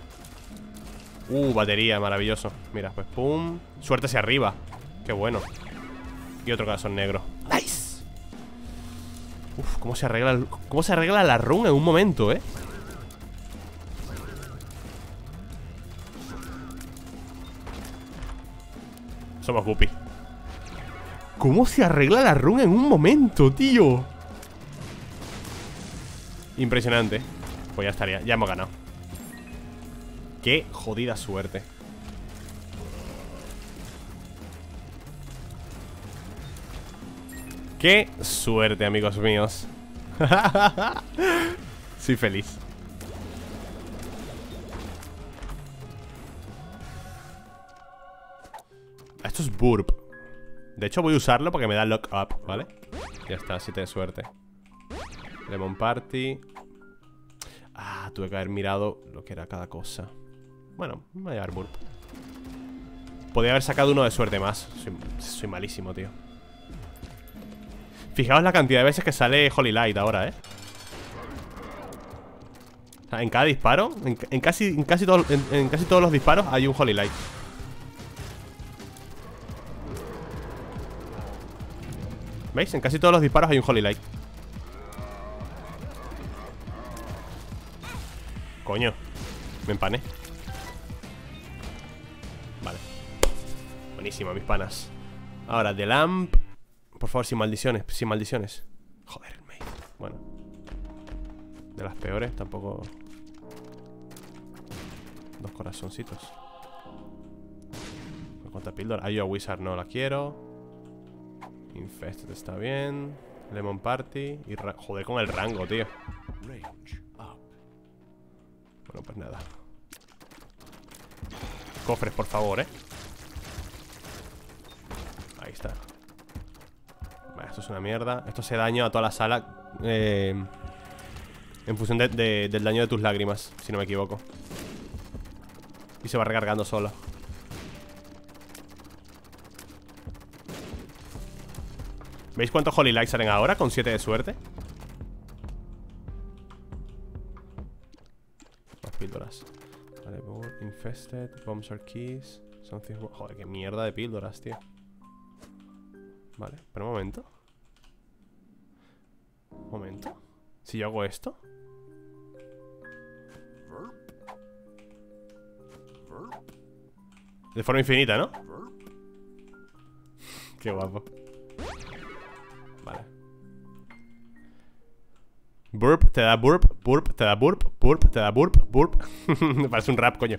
Batería, maravilloso. Mira, pues pum. Suerte hacia arriba. Qué bueno. Y otro corazón negro. ¡Nice! Uf, ¿cómo se arregla la run en un momento, Somos Guppy. ¿Cómo se arregla la run en un momento, tío? Impresionante. Pues ya estaría, ya hemos ganado. Qué jodida suerte. Qué suerte, amigos míos. Soy feliz. Esto es burp. De hecho voy a usarlo porque me da lock up, ¿vale? Ya está, 7 de suerte. Lemon Party. Ah, tuve que haber mirado lo que era cada cosa. Bueno, me voy a llevar burp. Podría haber sacado uno de suerte más. Soy malísimo, tío. Fijaos la cantidad de veces que sale Holy Light ahora, ¿eh? O sea, en cada disparo, en casi todos los disparos hay un Holy Light. ¿Veis? En casi todos los disparos hay un Holy Light. Coño, me empané. Vale. Buenísimo, mis panas. Ahora, The Lamp. Por favor, sin maldiciones, sin maldiciones. Joder, el maid. Bueno. De las peores, tampoco. 2 corazoncitos. ¿Cuánta píldora? Ayuda Wizard, no la quiero. Infested está bien. Lemon Party. Y joder con el rango, tío. Bueno, pues nada. Cofres, por favor, Ahí está. Vale, esto es una mierda. Esto hace daño a toda la sala en función del daño de tus lágrimas, si no me equivoco. Y se va recargando solo. ¿Veis cuántos Holy Lights salen ahora con 7 de suerte? Más píldoras. Vale, Infested, Bombs are keys. Something... Joder, qué mierda de píldoras, tío. Vale, pero un momento. Un momento. Si yo hago esto. De forma infinita, ¿no? Qué guapo. Vale. Burp, te da burp, burp, te da burp, burp, te da burp, burp. Me parece un rap, coño.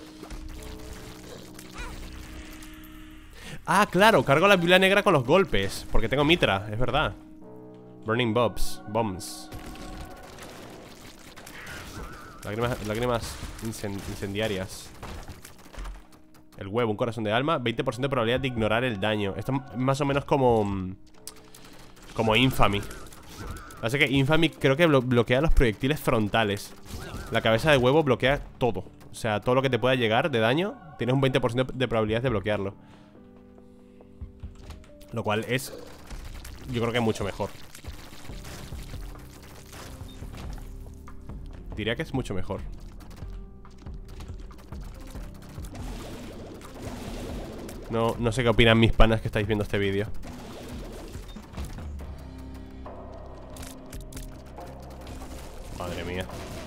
Ah, claro, cargo la Biblia negra con los golpes. Porque tengo mitra, es verdad. Burning bombs. Lágrimas incendiarias. El huevo, un corazón de alma. 20% de probabilidad de ignorar el daño. Esto es más o menos como Infamy. Así que Infamy creo que bloquea los proyectiles frontales. La cabeza de huevo bloquea todo. O sea, todo lo que te pueda llegar de daño, tienes un 20% de probabilidad de bloquearlo. Lo cual es, yo creo que mucho mejor. Diría que es mucho mejor. No sé qué opinan mis panas que estáis viendo este vídeo. Madre mía.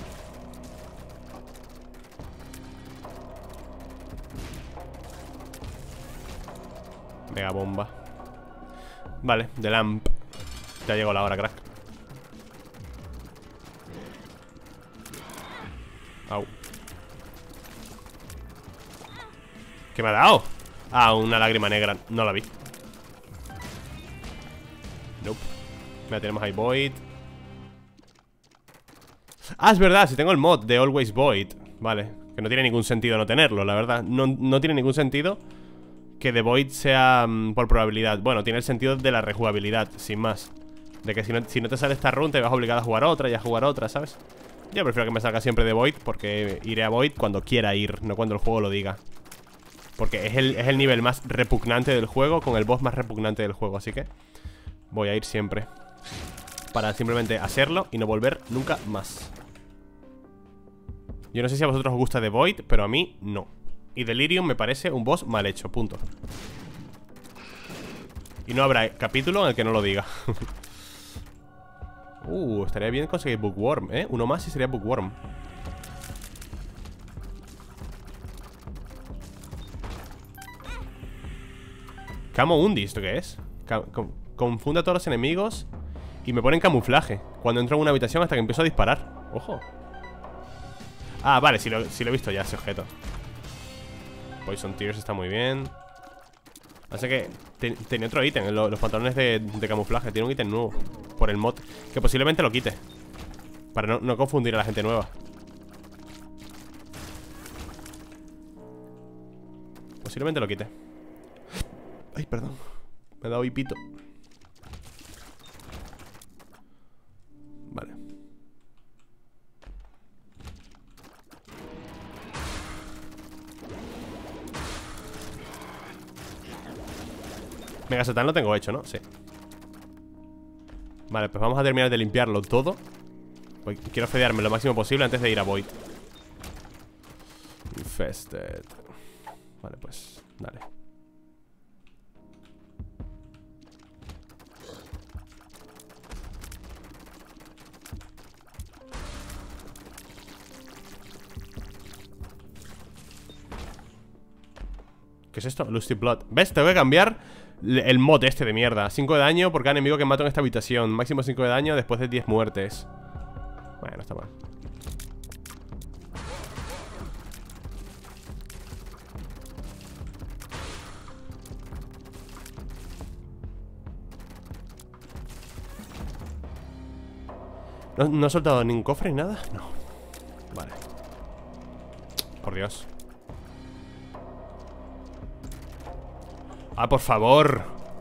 Mega bomba. Vale, The Lamp. Ya llegó la hora, crack. Au. ¿Qué me ha dado? Ah, una lágrima negra. No la vi. Nope. Mira, tenemos ahí Void. Ah, es verdad, si tengo el mod de Always Void. Vale, que no tiene ningún sentido no tenerlo, la verdad. No tiene ningún sentido que The Void sea por probabilidad. Bueno, tiene el sentido de la rejugabilidad, sin más. De que si no te sale esta run, te vas obligado a jugar otra y a jugar otra, ¿sabes? Yo prefiero que me salga siempre The Void, porque iré a Void cuando quiera ir, no cuando el juego lo diga. Porque es el nivel más repugnante del juego, con el boss más repugnante del juego. Así que voy a ir siempre, para simplemente hacerlo y no volver nunca más. Yo no sé si a vosotros os gusta The Void, pero a mí no. Y Delirium me parece un boss mal hecho, punto. Y no habrá capítulo en el que no lo diga. Estaría bien conseguir Bookworm, ¿eh? Uno más y sería Bookworm. Camo Undi, ¿esto qué es? Confunde a todos los enemigos y me pone en camuflaje cuando entro en una habitación hasta que empiezo a disparar. Ojo. Ah, vale, sí lo he visto ya, ese objeto. Poison Tears está muy bien. Así que tenía otro ítem, los pantalones de camuflaje. Tiene un ítem nuevo por el mod, que posiblemente lo quite, para no confundir a la gente nueva. Posiblemente lo quite. Ay, perdón, me he dado hipito. Mega Satán lo tengo hecho, ¿no? Sí. Vale, pues vamos a terminar de limpiarlo todo. Quiero fedearme lo máximo posible antes de ir a Void. Infested. Vale, pues, dale. ¿Qué es esto? Lusty Blood. ¿Ves? Tengo que cambiar el mod este de mierda. 5 de daño por cada enemigo que mato en esta habitación. Máximo 5 de daño después de 10 muertes. Bueno, está mal. ¿No he soltado ningún cofre ni nada? No. Vale. Por Dios. Ah, por favor.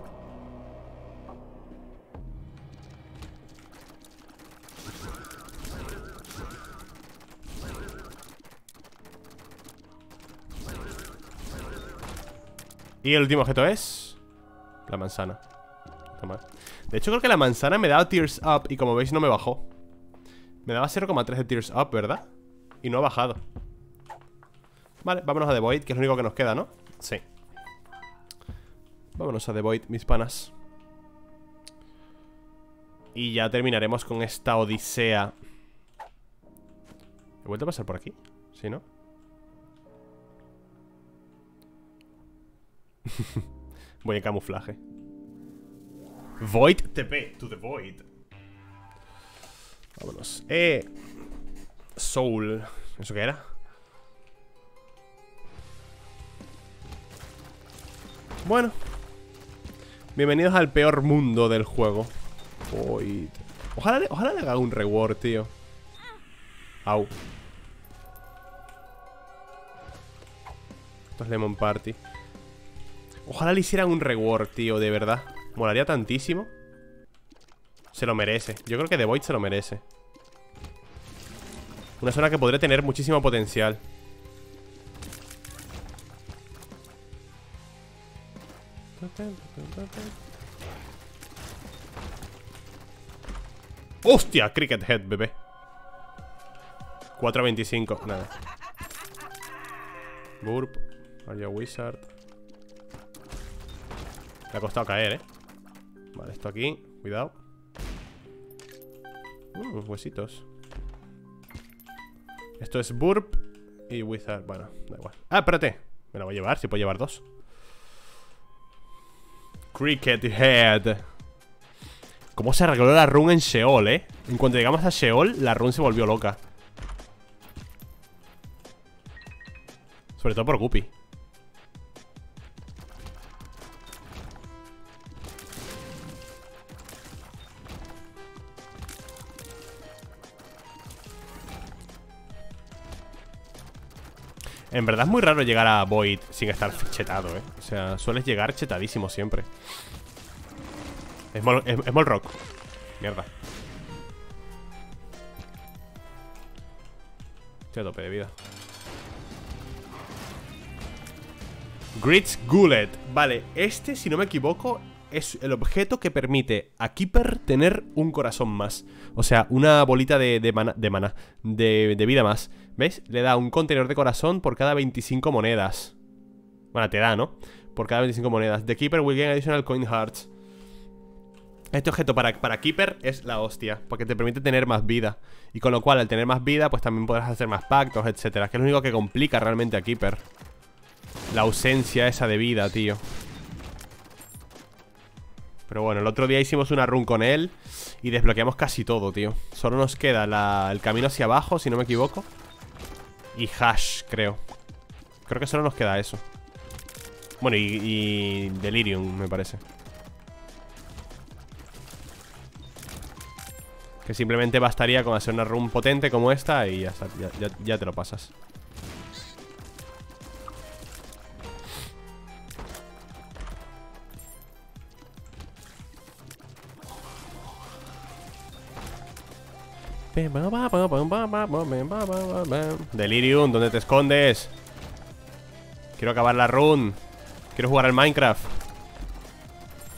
Y el último objeto es la manzana. Toma. De hecho creo que la manzana me daba Tears Up y como veis no me bajó. Me daba 0,3 de Tears Up, ¿verdad? Y no ha bajado. Vale, vámonos a The Void, que es lo único que nos queda, ¿no? Sí. Vámonos a The Void, mis panas. Y ya terminaremos con esta odisea. ¿He vuelto a pasar por aquí? ¿Sí, no? Voy en camuflaje. Void TP, to the Void. Vámonos. Soul. ¿Eso qué era? Bueno. Bienvenidos al peor mundo del juego. Void. Ojalá le haga un reward, tío. Au. Esto es Lemon Party. Ojalá le hicieran un reward, tío, de verdad. Molaría tantísimo. Se lo merece. Yo creo que The Void se lo merece. Una zona que podría tener muchísimo potencial. ¡Hostia! Cricket Head, bebé. 4.25, nada. Burp. Are you a wizard? Le ha costado caer, Vale, esto aquí, cuidado. Huesitos. Esto es Burp y Wizard, bueno, da igual. Ah, espérate, me la voy a llevar, si puedo llevar dos. Cricket Head. ¿Cómo se arregló la run en Sheol, En cuanto llegamos a Sheol, la run se volvió loca. Sobre todo por Guppy. En verdad es muy raro llegar a Void sin estar chetado, O sea, sueles llegar chetadísimo siempre. Es Molrock. Mierda. Estoy a tope de vida. Grits Gullet. Vale, este, si no me equivoco, es el objeto que permite a Keeper tener un corazón más. O sea, una bolita de vida más. ¿Ves? Le da un contenedor de corazón por cada 25 monedas. Bueno, te da, ¿no? Por cada 25 monedas. The Keeper will gain additional coin hearts. Este objeto para Keeper es la hostia, porque te permite tener más vida. Y con lo cual, al tener más vida, pues también podrás hacer más pactos, etcétera. Que es lo único que complica realmente a Keeper. La ausencia esa de vida, tío. Pero bueno, el otro día hicimos una run con él y desbloqueamos casi todo, tío. Solo nos queda el camino hacia abajo, si no me equivoco. Y Hash, creo. Creo que solo nos queda eso. Bueno, y Delirium, me parece. Que simplemente bastaría con hacer una run potente como esta y ya está, ya te lo pasas. Delirium, ¿dónde te escondes? Quiero acabar la run. Quiero jugar al Minecraft.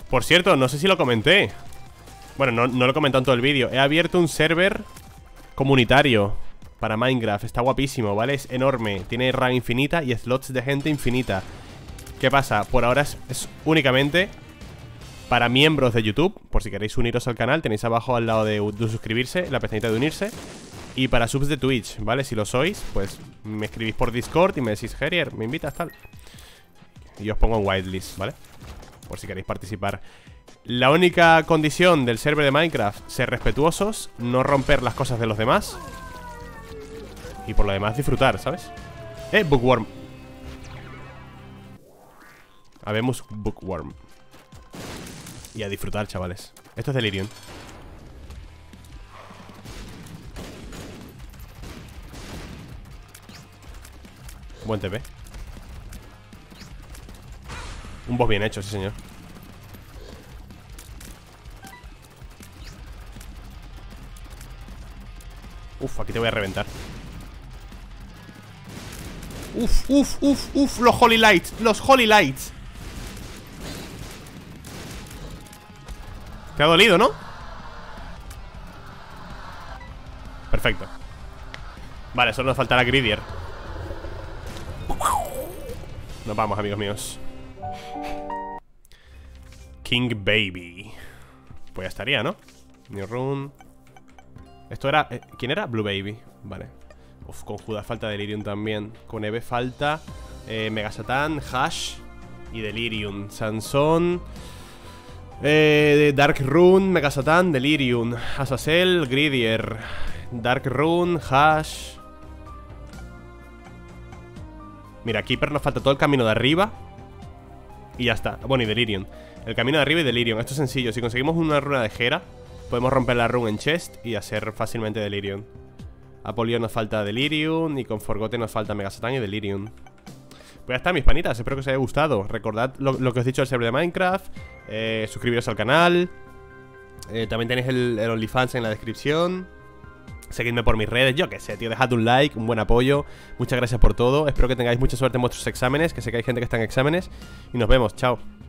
Por cierto, no sé si lo comenté. Bueno, no lo he comentado en todo el vídeo. He abierto un server comunitario para Minecraft. Está guapísimo, ¿vale? Es enorme. Tiene RAM infinita y slots de gente infinita. ¿Qué pasa? Por ahora es únicamente para miembros de YouTube. Por si queréis uniros al canal, tenéis abajo al lado de suscribirse, la pestañita de unirse. Y para subs de Twitch, ¿vale? Si lo sois, pues me escribís por Discord y me decís, Gerier, me invitas, tal. Y os pongo en whitelist, ¿vale? Por si queréis participar. La única condición del server de Minecraft: ser respetuosos, no romper las cosas de los demás. Y por lo demás disfrutar, ¿sabes? Bookworm. Habemos Bookworm. Y a disfrutar, chavales. Esto es Delirium. Buen TP. Un boss bien hecho, sí señor. Uf, aquí te voy a reventar. Uf, los Holy Lights. Los Holy Lights. Te ha dolido, ¿no? Perfecto. Vale, solo nos faltará Gridier. Nos vamos, amigos míos. King Baby. Pues ya estaría, ¿no? New Rune. Esto era... ¿quién era? Blue Baby. Vale. Uf, con Judas falta Delirium también. Con Eve falta Mega Satan, Hash y Delirium. Sansón, Dark Rune, Mega Satan, Delirium. Azazel, Gridier, Dark Rune, Hash. Mira, Keeper nos falta todo el camino de arriba. Y ya está. Bueno, y Delirium. El camino de arriba y Delirium. Esto es sencillo. Si conseguimos una runa de Hera, podemos romper la rune en chest y hacer fácilmente Delirium. A Polio nos falta Delirium y con Forgotten nos falta Mega Satan y Delirium. Pues ya está, mis panitas. Espero que os haya gustado. Recordad lo que os he dicho del server de Minecraft. Suscribiros al canal. También tenéis el OnlyFans en la descripción. Seguidme por mis redes, yo qué sé, tío. Dejad un like, un buen apoyo. Muchas gracias por todo. Espero que tengáis mucha suerte en vuestros exámenes. Que sé que hay gente que está en exámenes. Y nos vemos, chao.